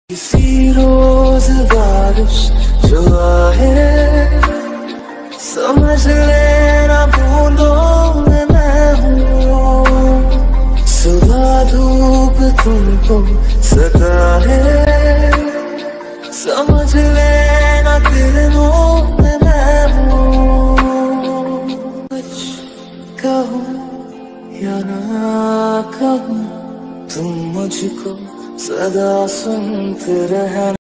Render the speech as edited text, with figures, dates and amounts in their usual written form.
किसी रोज बारिश जो आए समझ लेना बूंदों में मैं हूँ। सुबह धूप तुमको सताए समझ लेना दिलों में मैं हूँ। कुछ कहूँ या ना कहूँ तुम मुझको सदा सुनते रहना।